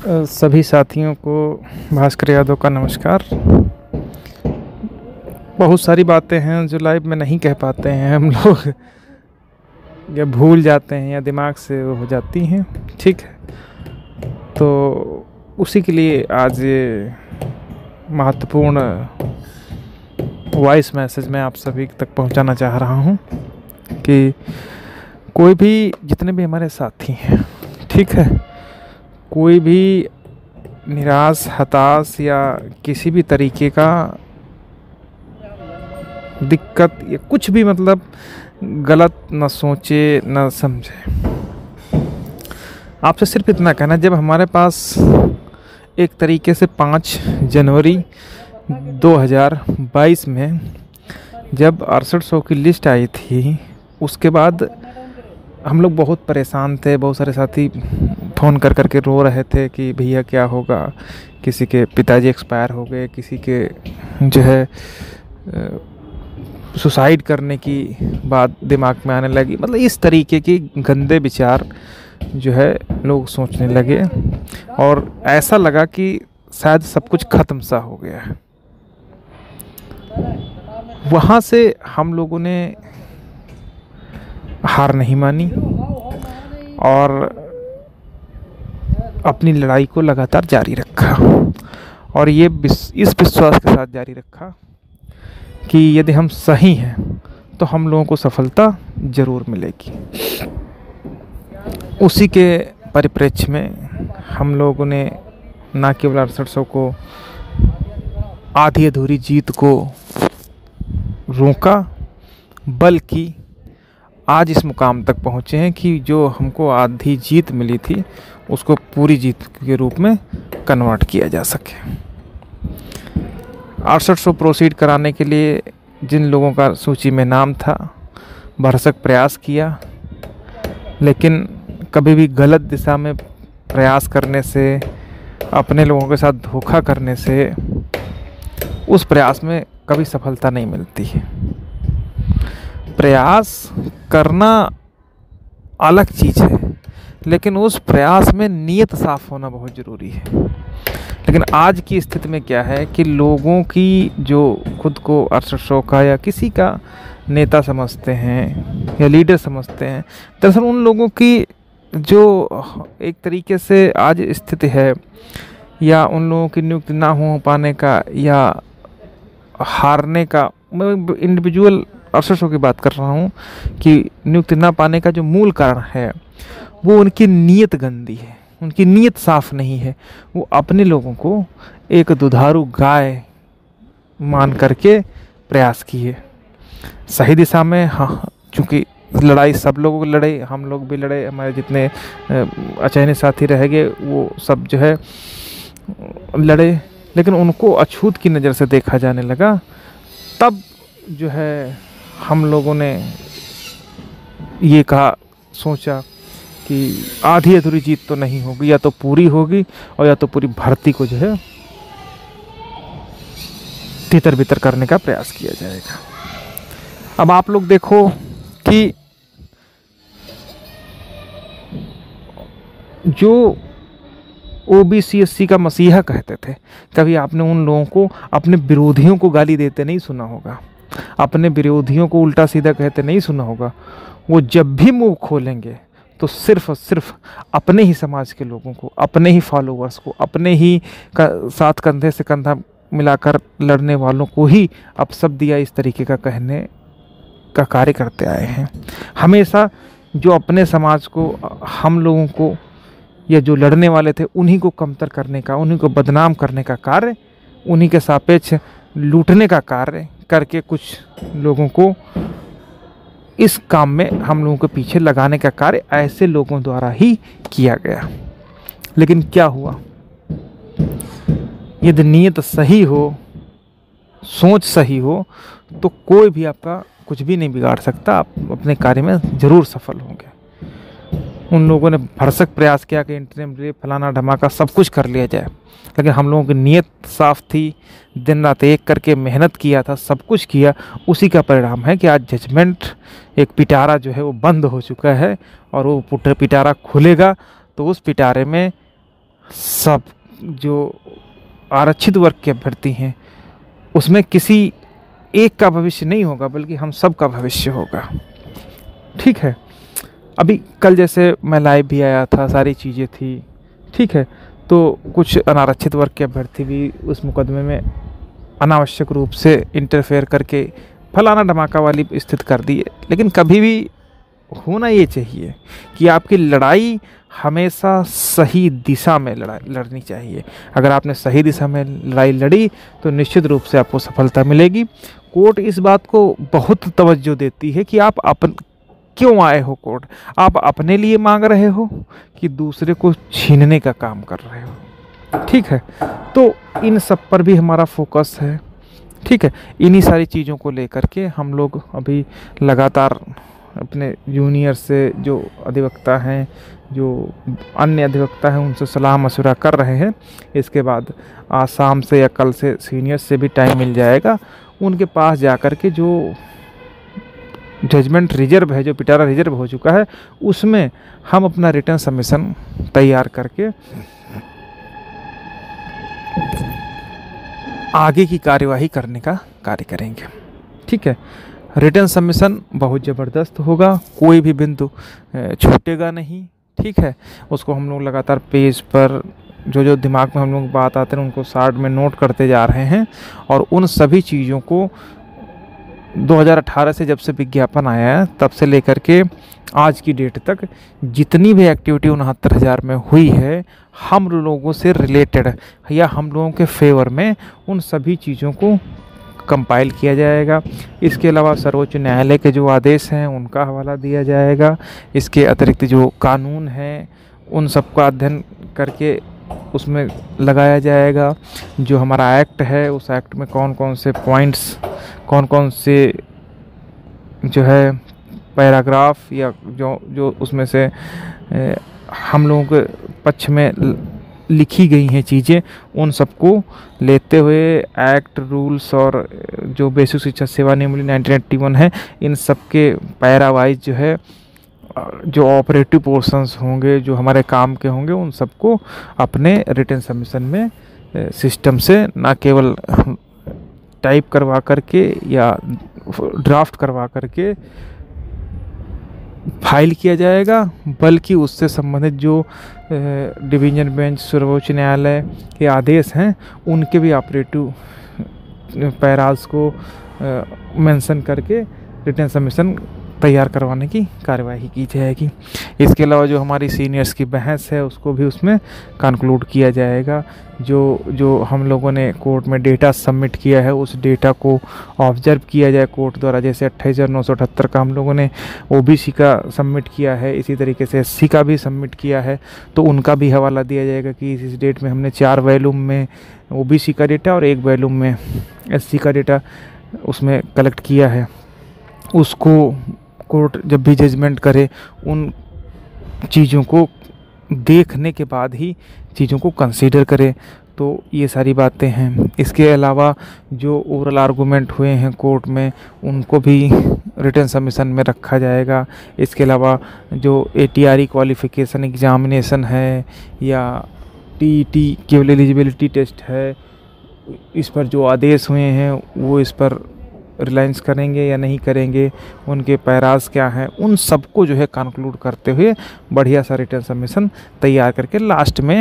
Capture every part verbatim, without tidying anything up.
अ, सभी साथियों को भास्कर यादव का नमस्कार। बहुत सारी बातें हैं जो लाइव में नहीं कह पाते हैं हम लोग, या भूल जाते हैं या दिमाग से वो हो जाती हैं। ठीक है, तो उसी के लिए आज ये महत्वपूर्ण वॉइस मैसेज मैं आप सभी तक पहुंचाना चाह रहा हूं कि कोई भी, जितने भी हमारे साथी हैं, ठीक है, कोई भी निराश, हताश या किसी भी तरीके का दिक्कत या कुछ भी मतलब गलत न सोचे न समझे। आपसे सिर्फ इतना कहना, जब हमारे पास एक तरीके से पाँच जनवरी दो हज़ार बाईस में जब अड़सठ सौ की लिस्ट आई थी, उसके बाद हम लोग बहुत परेशान थे। बहुत सारे साथी फ़ोन कर कर के रो रहे थे कि भैया क्या होगा, किसी के पिताजी एक्सपायर हो गए, किसी के जो है सुसाइड करने की बात दिमाग में आने लगी। मतलब इस तरीके की गंदे विचार जो है लोग सोचने लगे और ऐसा लगा कि शायद सब कुछ ख़त्म सा हो गया है। वहाँ से हम लोगों ने हार नहीं मानी और अपनी लड़ाई को लगातार जारी रखा और ये इस विश्वास के साथ जारी रखा कि यदि हम सही हैं तो हम लोगों को सफलता ज़रूर मिलेगी। उसी के परिप्रेक्ष्य में हम लोगों ने ना केवल अड़सठ सौ को, आधी अधूरी जीत को रोका, बल्कि आज इस मुकाम तक पहुँचे हैं कि जो हमको आधी जीत मिली थी उसको पूरी जीत के रूप में कन्वर्ट किया जा सके। अड़सठ सौ प्रोसीड कराने के लिए जिन लोगों का सूची में नाम था, भरसक प्रयास किया, लेकिन कभी भी गलत दिशा में प्रयास करने से, अपने लोगों के साथ धोखा करने से उस प्रयास में कभी सफलता नहीं मिलती है। प्रयास करना अलग चीज़ है, लेकिन उस प्रयास में नीयत साफ होना बहुत ज़रूरी है। लेकिन आज की स्थिति में क्या है कि लोगों की जो खुद को अड़सठ सौ का या किसी का नेता समझते हैं या लीडर समझते हैं, दरअसल उन लोगों की जो एक तरीके से आज स्थिति है, या उन लोगों की नियुक्ति ना हो पाने का या हारने का, मैं इंडिविजुअल अड़सठ सौ की बात कर रहा हूँ, कि नियुक्ति ना पाने का जो मूल कारण है वो उनकी नीयत गंदी है, उनकी नीयत साफ नहीं है। वो अपने लोगों को एक दुधारू गाय मान करके प्रयास किए सही दिशा में। हाँ, चूँकि लड़ाई सब लोगों लड़े, हम लोग भी लड़े, हमारे जितने अचेहने साथी रह गए वो सब जो है लड़े, लेकिन उनको अछूत की नज़र से देखा जाने लगा। तब जो है हम लोगों ने ये कहा, सोचा कि आधी अधूरी जीत तो नहीं होगी, या तो पूरी होगी और या तो पूरी भर्ती को जो है तितर बितर करने का प्रयास किया जाएगा। अब आप लोग देखो कि जो ओबीसी एससी का मसीहा कहते थे, कभी आपने उन लोगों को अपने विरोधियों को गाली देते नहीं सुना होगा, अपने विरोधियों को उल्टा सीधा कहते नहीं सुना होगा। वो जब भी मुंह खोलेंगे तो सिर्फ और सिर्फ अपने ही समाज के लोगों को, अपने ही फॉलोअर्स को, अपने ही का साथ कंधे से कंधा मिलाकर लड़ने वालों को ही अपशब्द या इस तरीके का कहने का कार्य करते आए हैं। हमेशा जो अपने समाज को, हम लोगों को, या जो लड़ने वाले थे उन्हीं को कमतर करने का, उन्हीं को बदनाम करने का कार्य, उन्हीं के सापेक्ष लूटने का कार्य करके कुछ लोगों को इस काम में हम लोगों के पीछे लगाने का कार्य ऐसे लोगों द्वारा ही किया गया। लेकिन क्या हुआ, यदि नीयत सही हो, सोच सही हो, तो कोई भी आपका कुछ भी नहीं बिगाड़ सकता। आप अपने कार्य में ज़रूर सफल होंगे। उन लोगों ने भरसक प्रयास किया कि इंटरनेट रे फलाना धमाका सब कुछ कर लिया जाए, लेकिन हम लोगों की नीयत साफ थी, दिन रात एक करके मेहनत किया था, सब कुछ किया। उसी का परिणाम है कि आज जजमेंट, एक पिटारा जो है वो बंद हो चुका है और वो पिटारा खुलेगा तो उस पिटारे में सब जो आरक्षित वर्ग के अभ्यर्थी हैं उसमें किसी एक का भविष्य नहीं होगा, बल्कि हम सब का भविष्य होगा। ठीक है, अभी कल जैसे मैं लाइव भी आया था, सारी चीज़ें थी, ठीक है, तो कुछ अनारक्षित वर्ग के अभ्यर्थी भी उस मुकदमे में अनावश्यक रूप से इंटरफेयर करके फलाना धमाका वाली स्थिति कर दी है। लेकिन कभी भी होना ये चाहिए कि आपकी लड़ाई हमेशा सही दिशा में लड़ाई लड़नी चाहिए। अगर आपने सही दिशा में लड़ाई लड़ी तो निश्चित रूप से आपको सफलता मिलेगी। कोर्ट इस बात को बहुत तवज्जो देती है कि आप अपन क्यों आए हो कोर्ट, आप अपने लिए मांग रहे हो कि दूसरे को छीनने का काम कर रहे हो। ठीक है, तो इन सब पर भी हमारा फोकस है। ठीक है, इन्हीं सारी चीज़ों को लेकर के हम लोग अभी लगातार अपने जूनियर से जो अधिवक्ता हैं, जो अन्य अधिवक्ता हैं, उनसे सलाह मशवरा कर रहे हैं। इसके बाद आज शाम से या कल से सीनियर से भी टाइम मिल जाएगा, उनके पास जा कर के जो जजमेंट रिजर्व है, जो पिटारा रिजर्व हो चुका है, उसमें हम अपना रिटर्न सबमिशन तैयार करके आगे की कार्यवाही करने का कार्य करेंगे। ठीक है, रिटर्न सबमिशन बहुत ज़बरदस्त होगा, कोई भी बिंदु छूटेगा नहीं। ठीक है, उसको हम लोग लगातार पेज पर जो जो दिमाग में हम लोग बात आते हैं उनको शार्ट में नोट करते जा रहे हैं, और उन सभी चीज़ों को दो हज़ार अठारह से जब से विज्ञापन आया है तब से लेकर के आज की डेट तक जितनी भी एक्टिविटी उनहत्तर हज़ार में हुई है, हम लोगों से रिलेटेड या हम लोगों के फेवर में, उन सभी चीज़ों को कंपाइल किया जाएगा। इसके अलावा सर्वोच्च न्यायालय के जो आदेश हैं उनका हवाला दिया जाएगा। इसके अतिरिक्त जो कानून हैं उन सबका अध्ययन करके उसमें लगाया जाएगा। जो हमारा एक्ट है उस एक्ट में कौन कौन से पॉइंट्स, कौन कौन से जो है पैराग्राफ या जो जो उसमें से ए, हम लोगों के पक्ष में लिखी गई हैं चीज़ें, उन सबको लेते हुए एक्ट, रूल्स और जो बेसिक शिक्षा सेवा नियमावली नाइनटीन एट्टी वन है, इन सब के पैरा वाइज जो है जो ऑपरेटिव पोर्शंस होंगे, जो हमारे काम के होंगे, उन सबको अपने रिटर्न सबमिशन में सिस्टम से ना केवल टाइप करवा करके या ड्राफ्ट करवा करके फाइल किया जाएगा, बल्कि उससे संबंधित जो डिवीज़न बेंच, सर्वोच्च न्यायालय के आदेश हैं उनके भी ऑपरेटिव पैराज को मेंशन करके रिटर्न सबमिशन तैयार करवाने की कार्यवाही की जाएगी। इसके अलावा जो हमारी सीनियर्स की बहस है उसको भी उसमें कंक्लूड किया जाएगा। जो जो हम लोगों ने कोर्ट में डेटा सबमिट किया है उस डेटा को ऑब्जर्व किया जाए कोर्ट द्वारा। जैसे अट्ठाईस हज़ार नौ सौ अठहत्तर का हम लोगों ने ओबीसी का सबमिट किया है, इसी तरीके से एससी का भी सबमिट किया है, तो उनका भी हवाला दिया जाएगा कि इस डेट में हमने चार वॉल्यूम में ओबीसी का डेटा और एक वॉल्यूम में एससी का डेटा उसमें कलेक्ट किया है। उसको कोर्ट जब भी जजमेंट करे उन चीज़ों को देखने के बाद ही चीज़ों को कंसीडर करे। तो ये सारी बातें हैं। इसके अलावा जो ओरल आर्गूमेंट हुए हैं कोर्ट में उनको भी रिटर्न सबमिशन में रखा जाएगा। इसके अलावा जो एटीआरई क्वालिफिकेशन एग्जामिनेशन है या टीईटी केवल एलिजिबिलिटी टेस्ट है, इस पर जो आदेश हुए हैं वो इस पर रिलायंस करेंगे या नहीं करेंगे, उनके पैराज क्या हैं, उन सबको जो है कंक्लूड करते हुए बढ़िया सा रिटर्न सबमिशन तैयार करके लास्ट में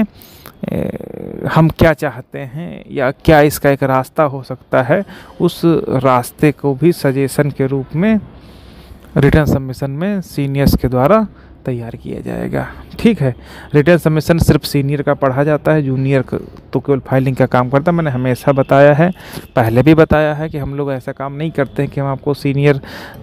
ए, हम क्या चाहते हैं या क्या इसका एक रास्ता हो सकता है, उस रास्ते को भी सजेशन के रूप में रिटर्न सबमिशन में सीनियर्स के द्वारा तैयार किया जाएगा। ठीक है, रिटर्न सबमिशन सिर्फ सीनियर का पढ़ा जाता है, जूनियर तो केवल फाइलिंग का काम करता है। मैंने हमेशा बताया है, पहले भी बताया है कि हम लोग ऐसा काम नहीं करते हैं कि हम आपको सीनियर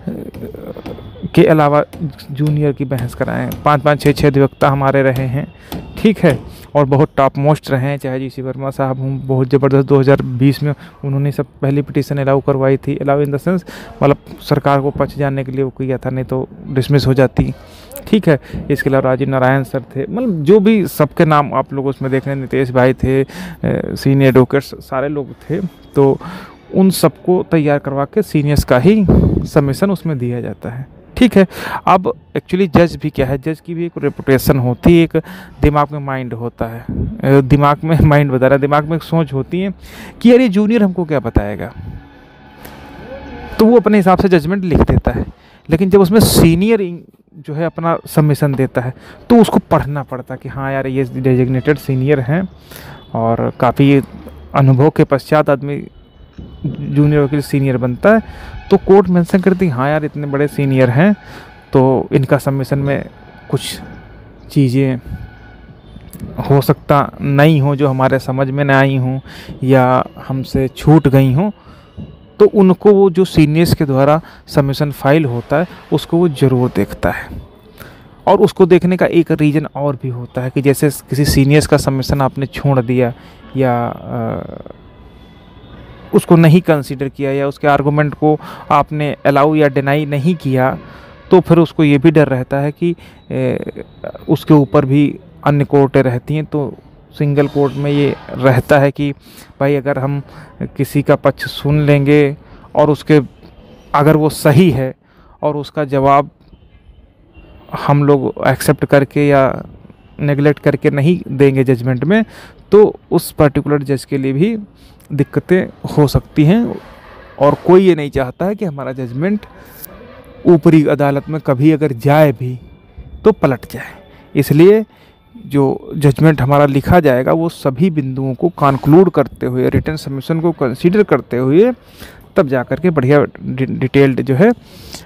के अलावा जूनियर की बहस कराएं। पाँच पाँच छः छः अधिवक्ता हमारे रहे हैं, ठीक है, और बहुत टॉप मोस्ट रहे हैं, चाहे जी सी वर्मा साहब हूँ, बहुत ज़बरदस्त दो हज़ार बीस में उन्होंने सब पहली पिटीशन अलाउ करवाई थी। अलाउ इन द सेंस मतलब सरकार को पच जाने के लिए वो किया था, नहीं तो डिसमिस हो जाती। ठीक है, इसके अलावा राजीव नारायण सर थे, मतलब जो भी सबके नाम आप लोग उसमें देख रहे हैं, नितेश भाई थे, सीनियर एडवोकेट्स सारे लोग थे, तो उन सबको तैयार करवा के सीनियर्स का ही सबमिशन उसमें दिया जाता है। ठीक है, अब एक्चुअली जज भी क्या है, जज की भी एक रेपुटेशन होती है, एक दिमाग में माइंड होता है। दिमाग में माइंड बता रहा है, दिमाग में एक सोच होती है कि यार ये जूनियर हमको क्या बताएगा, तो वो अपने हिसाब से जजमेंट लिख देता है। लेकिन जब उसमें सीनियर जो है अपना सबमिशन देता है तो उसको पढ़ना पड़ता है कि हाँ यार ये डेजिग्नेटेड सीनियर हैं और काफ़ी अनुभव के पश्चात आदमी जूनियर वकील सीनियर बनता है, तो कोर्ट मेंशन करती है हाँ यार इतने बड़े सीनियर हैं तो इनका सबमिशन में कुछ चीज़ें हो सकता नहीं हो जो हमारे समझ में ना आई हों या हमसे छूट गई हों, तो उनको वो जो सीनियर्स के द्वारा सबमिशन फाइल होता है उसको वो ज़रूर देखता है। और उसको देखने का एक रीज़न और भी होता है कि जैसे किसी सीनियर्स का सबमिशन आपने छोड़ दिया या आ, उसको नहीं कंसीडर किया या उसके आर्गूमेंट को आपने अलाउ या डिनाई नहीं किया, तो फिर उसको ये भी डर रहता है कि ए, उसके ऊपर भी अन्य कोर्टें रहती हैं। तो सिंगल कोर्ट में ये रहता है कि भाई अगर हम किसी का पक्ष सुन लेंगे और उसके अगर वो सही है और उसका जवाब हम लोग एक्सेप्ट करके या नेगलेक्ट करके नहीं देंगे जजमेंट में, तो उस पर्टिकुलर जज के लिए भी दिक्कतें हो सकती हैं। और कोई ये नहीं चाहता है कि हमारा जजमेंट ऊपरी अदालत में कभी अगर जाए भी तो पलट जाए। इसलिए जो जजमेंट हमारा लिखा जाएगा वो सभी बिंदुओं को कंक्लूड करते हुए, रिटन सबमिशन को कंसीडर करते हुए तब जा कर के बढ़िया डिटेल्ड जो है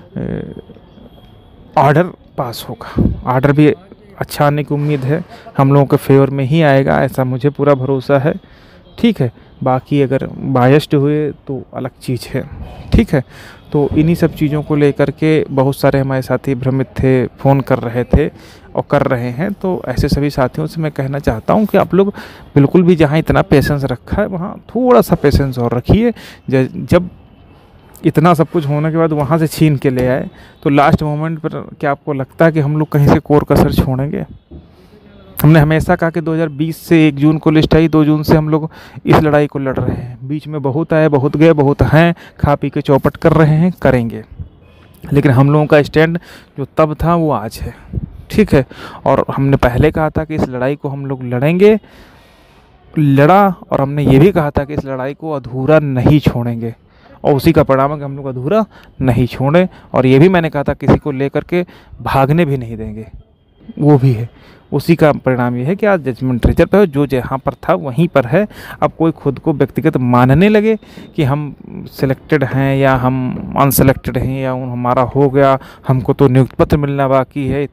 ऑर्डर पास होगा। ऑर्डर भी अच्छा आने की उम्मीद है, हम लोगों के फेवर में ही आएगा, ऐसा मुझे पूरा भरोसा है। ठीक है, बाकी अगर बायस्ड हुए तो अलग चीज़ है। ठीक है, तो इन्हीं सब चीज़ों को लेकर के बहुत सारे हमारे साथी भ्रमित थे, फ़ोन कर रहे थे और कर रहे हैं। तो ऐसे सभी साथियों से मैं कहना चाहता हूं कि आप लोग बिल्कुल भी जहां इतना पेशेंस रखा है वहां थोड़ा सा पेशेंस और रखिए। जब इतना सब कुछ होने के बाद वहां से छीन के ले आए तो लास्ट मोमेंट पर क्या आपको लगता है कि हम लोग कहीं से कोर कसर छोड़ेंगे? हमने हमेशा कहा कि दो हज़ार बीस से एक जून को लिस्ट आई, दो जून से हम लोग इस लड़ाई को लड़ रहे हैं। बीच में बहुत आए, बहुत गए, बहुत हैं, खा पी के चौपट कर रहे हैं, करेंगे। लेकिन हम लोगों का स्टैंड जो तब था वो आज है। ठीक है, और हमने पहले कहा था कि इस लड़ाई को हम लोग लड़ेंगे, लड़ा, और हमने ये भी कहा था कि इस लड़ाई को अधूरा नहीं छोड़ेंगे, और उसी का परिणाम है कि हम लोग अधूरा नहीं छोड़े। और ये भी मैंने कहा था किसी को लेकर के भागने भी नहीं देंगे, वो भी है। उसी का परिणाम ये है कि आज जजमेंट रिजर्व है, जो जहाँ पर था वहीं पर है। अब कोई खुद को व्यक्तिगत मानने लगे कि हम सिलेक्टेड हैं या हम अनसेलेक्टेड हैं या हमारा हो गया, हमको तो नियुक्ति पत्र मिलना बाकी है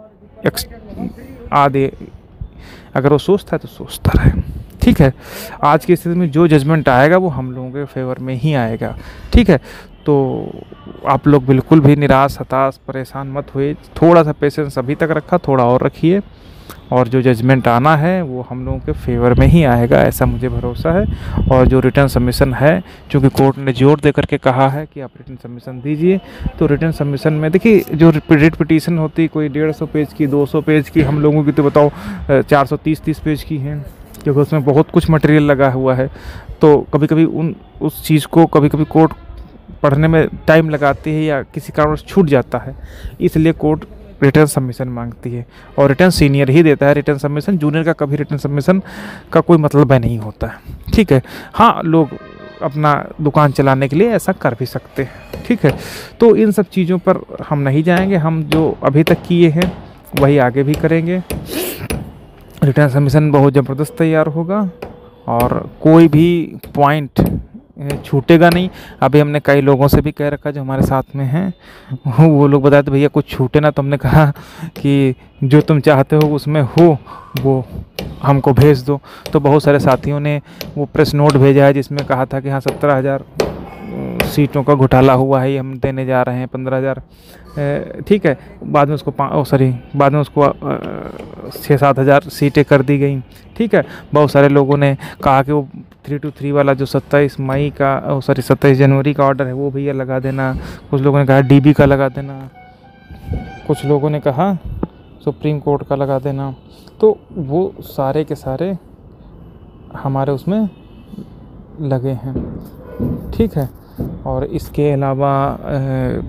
आदि, अगर वो सोचता है तो सोचता रहे। ठीक है, आज की स्थिति में जो जजमेंट आएगा वो हम लोगों के फेवर में ही आएगा। ठीक है, तो आप लोग बिल्कुल भी निराश, हताश, परेशान मत हुए। थोड़ा सा पेशेंस अभी तक रखा, थोड़ा और रखिए, और जो जजमेंट आना है वो हम लोगों के फेवर में ही आएगा, ऐसा मुझे भरोसा है। और जो रिटर्न सबमिशन है, क्योंकि कोर्ट ने जोर दे करके कहा है कि आप रिटर्न सबमिशन दीजिए, तो रिटर्न सबमिशन में देखिए जो रिट पिटीशन होती है कोई डेढ़ सौ पेज की, दो सौ पेज की, हम लोगों की तो बताओ चार सौ तीस तीस पेज की हैं, क्योंकि उसमें बहुत कुछ मटेरियल लगा हुआ है। तो कभी कभी उन उस चीज़ को कभी कभी कोर्ट पढ़ने में टाइम लगाती है या किसी कारण छूट जाता है, इसलिए कोर्ट रिटर्न सबमिशन मांगती है। और रिटर्न सीनियर ही देता है रिटर्न सबमिशन, जूनियर का कभी रिटर्न सबमिशन का कोई मतलब नहीं होता है। ठीक है, हाँ लोग अपना दुकान चलाने के लिए ऐसा कर भी सकते हैं। ठीक है, तो इन सब चीज़ों पर हम नहीं जाएंगे, हम जो अभी तक किए हैं वही आगे भी करेंगे। रिटर्न सबमिशन बहुत ज़बरदस्त तैयार होगा और कोई भी पॉइंट छूटेगा नहीं। अभी हमने कई लोगों से भी कह रखा जो हमारे साथ में हैं, वो लोग बताते भैया कुछ छूटे ना, तो हमने कहा कि जो तुम चाहते हो उसमें हो वो हमको भेज दो। तो बहुत सारे साथियों ने वो प्रेस नोट भेजा है जिसमें कहा था कि हाँ सत्रह हज़ार सीटों का घोटाला हुआ है, ये हम देने जा रहे हैं पंद्रह हज़ार। ठीक है, बाद में उसको ओ सॉरी बाद में उसको छः सात हज़ार सीटें कर दी गई। ठीक है, बहुत सारे लोगों ने कहा कि वो थ्री टू थ्री वाला जो सत्ताईस मई का ओ सॉरी सत्ताईस जनवरी का ऑर्डर है वो भैया लगा देना। कुछ लोगों ने कहा डीबी का लगा देना, कुछ लोगों ने कहा सुप्रीम कोर्ट का लगा देना। तो वो सारे के सारे हमारे उसमें लगे हैं। ठीक है, और इसके अलावा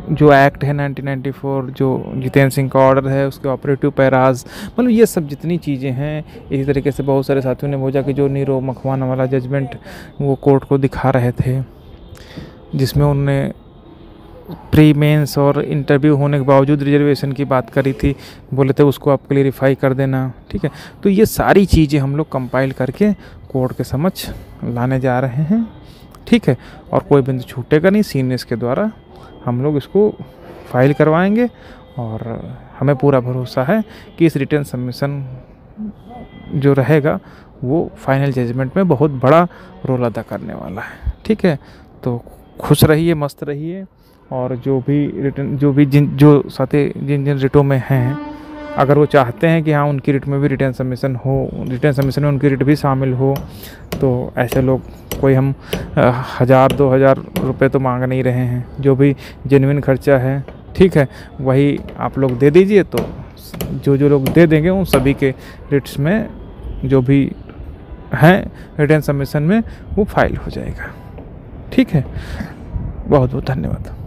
जो एक्ट है नाइनटीन नाइंटी फोर, जो जितेंद्र सिंह का ऑर्डर है, उसके ऑपरेटिव पैराज, मतलब ये सब जितनी चीज़ें हैं, इसी तरीके से बहुत सारे साथियों ने बोझा कि जो नीरव मखवाना वाला जजमेंट वो कोर्ट को दिखा रहे थे, जिसमें उन्होंने प्री मेंस और इंटरव्यू होने के बावजूद रिजर्वेशन की बात करी थी, बोले थे उसको आप क्लेरिफाई कर देना, ठीक है। तो ये सारी चीज़ें हम लोग कंपाइल करके कोर्ट के समक्ष लाने जा रहे हैं, ठीक है। और कोई बिंदु छूटेगा नहीं, सीनियर्स के द्वारा हम लोग इसको फाइल करवाएंगे और हमें पूरा भरोसा है कि इस रिटर्न सबमिशन जो रहेगा वो फाइनल जजमेंट में बहुत बड़ा रोल अदा करने वाला है, ठीक है। तो खुश रहिए, मस्त रहिए, और जो भी रिटर्न जो भी जिन जो साथी जिन जिन रिटों में हैं, अगर वो चाहते हैं कि हाँ उनकी रिट में भी रिटर्न सबमिशन हो, रिटर्न सबमिशन में उनकी रिट भी शामिल हो, तो ऐसे लोग कोई हम हज़ार दो हज़ार रुपये तो मांग नहीं रहे हैं, जो भी जेन्युइन खर्चा है, ठीक है, वही आप लोग दे दीजिए। तो जो जो लोग दे देंगे उन सभी के रिट्स में जो भी हैं रिटर्न सबमिशन में वो फाइल हो जाएगा, ठीक है। बहुत बहुत धन्यवाद।